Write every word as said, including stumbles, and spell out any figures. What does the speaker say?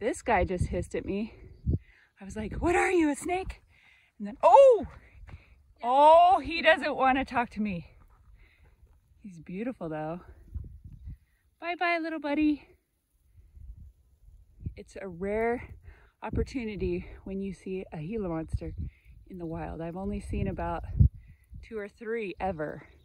This guy just hissed at me. I was like, what are you, a snake? And then, oh, oh, he doesn't want to talk to me. He's beautiful though. Bye-bye, little buddy. It's a rare opportunity when you see a Gila monster in the wild. I've only seen about two or three ever.